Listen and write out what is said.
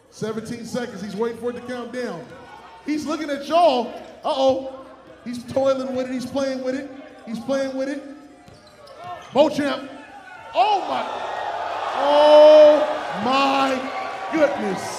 17 seconds. He's waiting for it to count down. He's looking at y'all. Uh-oh. He's toiling with it. He's playing with it. He's playing with it. Beauchamp. Oh, my. Oh, my goodness.